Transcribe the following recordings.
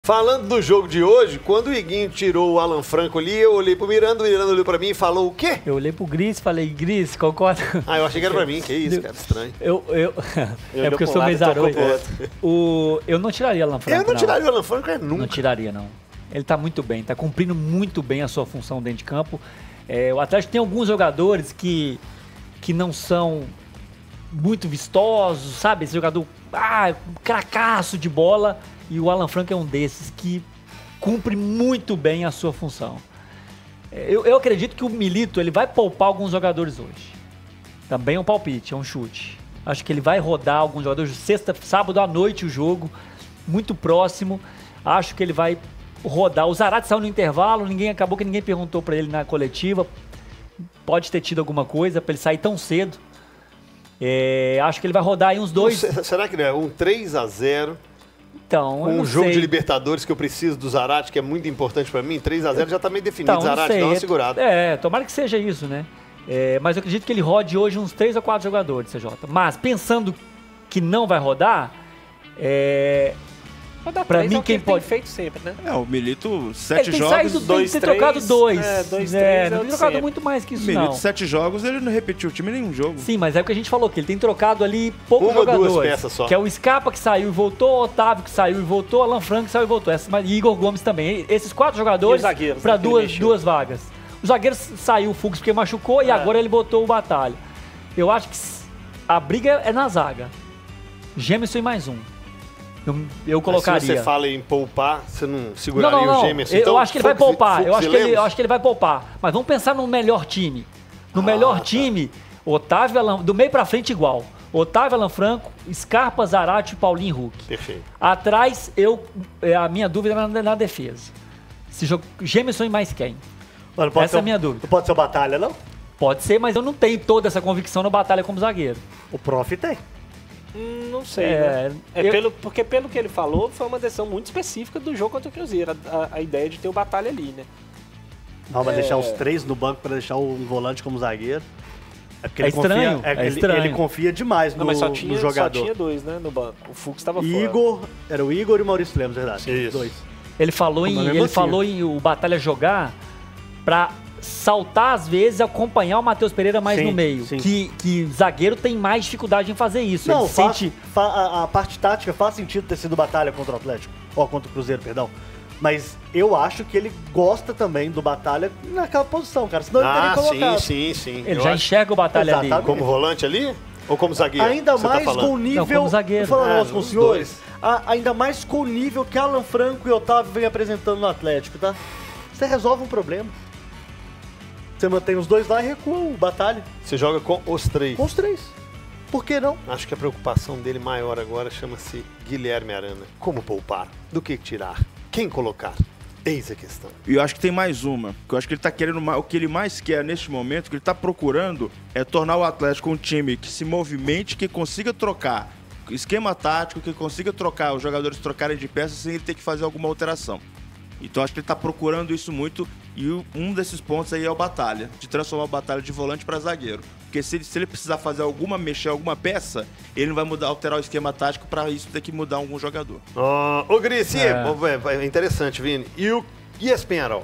Falando do jogo de hoje, quando o Iguinho tirou o Alan Franco ali, eu olhei pro Miranda, o Miranda olhou pra mim e falou o quê? Eu olhei pro Gris e falei, Gris, concorda? Ah, eu achei que era pra mim, que isso, cara, estranho. É porque eu sou meio zaroio. Eu não tiraria o Alan Franco. Eu não tiraria o Alan Franco, nunca. Não tiraria, não. Ele tá muito bem, tá cumprindo muito bem a sua função dentro de campo. O Atlético tem alguns jogadores que não são muito vistosos, sabe? Esse jogador, cracaço de bola. E o Alan Franco é um desses que cumpre muito bem a sua função. Eu acredito que o Milito ele vai poupar alguns jogadores hoje. Também é um palpite, é um chute. Acho que ele vai rodar alguns jogadores. Sábado à noite o jogo, muito próximo. Acho que ele vai rodar. O Zarate saiu no intervalo, acabou que ninguém perguntou para ele na coletiva. Pode ter tido alguma coisa para ele sair tão cedo. Acho que ele vai rodar aí uns dois. Será que não é um 3-0? Então, um jogo de Libertadores que eu preciso do Zarate, que é muito importante pra mim, 3-0 já tá meio definido. Então, Zarate dá uma segurada. Tomara que seja isso, né? Mas eu acredito que ele rode hoje uns 3 ou 4 jogadores, CJ. Mas pensando que não vai rodar, pra mim quem pode feito sempre, né? O Milito 7 jogos, tem trocado 2. Não tem trocado muito mais que isso, Milito, não. 7 jogos, ele não repetiu o time em nenhum jogo. Sim, mas é o que a gente falou, que ele tem trocado ali poucos jogadores. 2 peças só. Que é o Scarpa que saiu e voltou, Otávio que saiu e voltou, Alan Franco que saiu e voltou. E Igor Gomes também. Esses 4 jogadores para duas vagas. O zagueiro saiu o Fux porque machucou e agora ele botou o Batalha. Eu acho que a briga é na zaga. Gemerson e mais um. Eu colocaria. Mas se você fala em poupar, você não seguraria o Gemerson? Eu acho que ele vai poupar. Eu acho que ele vai poupar. Mas vamos pensar no melhor time. No melhor time, Otávio, Alan, do meio pra frente igual. Otávio, Alan Franco, Scarpa, Zarate e Paulinho Huck. Perfeito. Atrás, a minha dúvida é na defesa. Gemerson e mais quem? Essa é a minha dúvida. Não pode ser o Batalha, não? Pode ser, mas eu não tenho toda essa convicção no Batalha como zagueiro. O Prof tem. Não sei, né? Porque pelo que ele falou, foi uma decisão muito específica do jogo contra o Cruzeiro, a ideia de ter o Batalha ali, né? Não, mas deixar os 3 no banco para deixar um volante como zagueiro. É porque ele confia demais no jogador. Só tinha 2, né, no banco. O Fux estava fora. Era o Igor e o Maurício Lemos, verdade. Isso. 2. Ele falou em o Batalha jogar para saltar às vezes, acompanhar o Matheus Pereira mais no meio. Que zagueiro tem mais dificuldade em fazer isso. Não, a parte tática faz sentido ter sido Batalha contra o Atlético. Ou contra o Cruzeiro, perdão. Mas eu acho que ele gosta também do Batalha naquela posição, cara. Senão ele teria colocado. Sim. Ele já enxerga o Batalha ali. Como volante ali? Ou como zagueiro? Ainda mais com o nível... Não, como zagueiro. Vou falar com os senhores. Ainda mais com o nível que Alan Franco e Otávio vêm apresentando no Atlético, tá? Você resolve um problema. Você mantém os 2 lá e recua o Batalha. Você joga com os 3. Com os 3. Por que não? Acho que a preocupação dele maior agora chama-se Guilherme Arana. Como poupar? Do que tirar? Quem colocar? Eis a questão. E eu acho que tem mais uma. Que eu acho que ele tá querendo... O que ele mais quer neste momento, o que ele tá procurando, é tornar o Atlético um time que se movimente, que consiga trocar esquema tático, que consiga trocar, os jogadores trocarem de peças sem ele ter que fazer alguma alteração. Então acho que ele tá procurando isso muito. E um desses pontos aí é o Batalha, de transformar o Batalha de volante para zagueiro. Porque se ele precisar fazer mexer alguma peça, ele não vai alterar o esquema tático para isso ter que mudar algum jogador. Ô Gris, é interessante, Vini. E esse Penharol?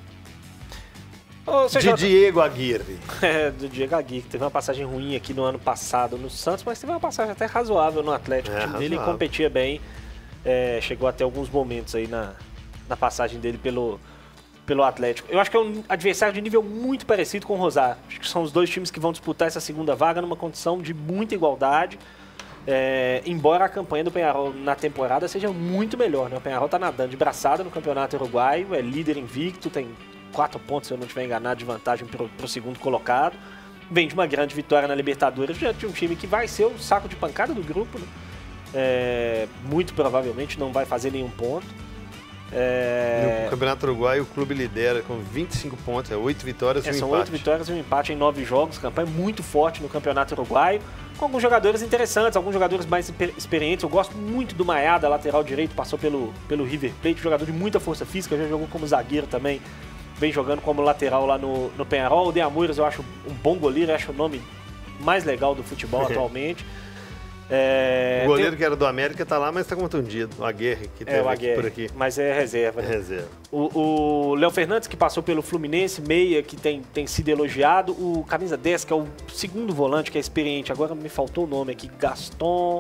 De Diego Aguirre. Do Diego Aguirre, que teve uma passagem ruim aqui no ano passado no Santos, mas teve uma passagem até razoável no Atlético. O time dele competia bem, chegou até alguns momentos aí na passagem dele pelo Atlético. Eu acho que é um adversário de nível muito parecido com o Rosário. Acho que são os 2 times que vão disputar essa segunda vaga numa condição de muita igualdade. Embora a campanha do Peñarol na temporada seja muito melhor, né? O Peñarol está nadando de braçada no Campeonato Uruguaio, é líder invicto, tem 4 pontos, se eu não estiver enganado, de vantagem para o segundo colocado. Vem de uma grande vitória na Libertadores diante de um time que vai ser o saco de pancada do grupo, né? Muito provavelmente não vai fazer nenhum ponto. No Campeonato Uruguaio, o clube lidera com 25 pontos, 8 vitórias e um empate. São 8 vitórias e um empate em 9 jogos, campanha muito forte no Campeonato Uruguaio, com alguns jogadores interessantes, alguns jogadores mais experientes. Eu gosto muito do Maeda, lateral direito, passou pelo River Plate, jogador de muita força física, já jogou como zagueiro também, vem jogando como lateral lá no Peñarol. O De Amoreiras eu acho um bom goleiro, acho o nome mais legal do futebol atualmente. O goleiro que era do América tá lá, mas tá contundido. O Aguirre, que teve por aqui. Mas é reserva, né? É reserva. O Léo Fernandes, que passou pelo Fluminense, meia, que tem sido elogiado. O camisa 10, que é o segundo volante, que é experiente. Agora me faltou o nome aqui. Gaston...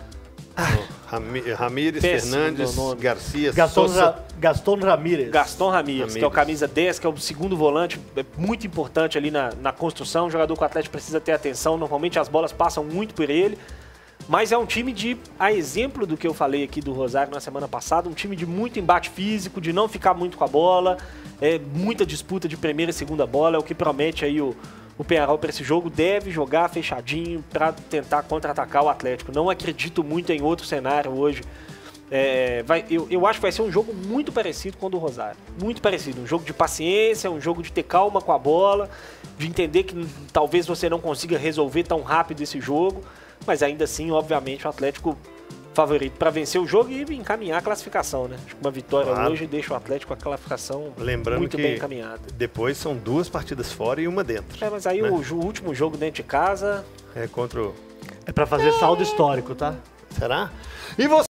Ramírez, Fernandes, Garcia, Gaston Ramírez. Gaston Ramírez, que é o camisa 10, que é o segundo volante, é muito importante ali na construção. O jogador que o Atlético precisa ter atenção. Normalmente as bolas passam muito por ele. Mas é um time a exemplo do que eu falei aqui do Rosário na semana passada, um time de muito embate físico, de não ficar muito com a bola, muita disputa de primeira e segunda bola, é o que promete aí o Peñarol para esse jogo. Deve jogar fechadinho para tentar contra-atacar o Atlético. Não acredito muito em outro cenário hoje. Eu acho que vai ser um jogo muito parecido com o do Rosário. Muito parecido. Um jogo de paciência, um jogo de ter calma com a bola, de entender que talvez você não consiga resolver tão rápido esse jogo. Mas ainda assim, obviamente, o Atlético favorito para vencer o jogo e encaminhar a classificação, né? Acho que uma vitória hoje deixa o Atlético com a classificação muito bem encaminhada. Depois são 2 partidas fora e uma dentro. Mas aí o último jogo dentro de casa... É contra o... É para fazer saldo histórico, tá? Será? E você...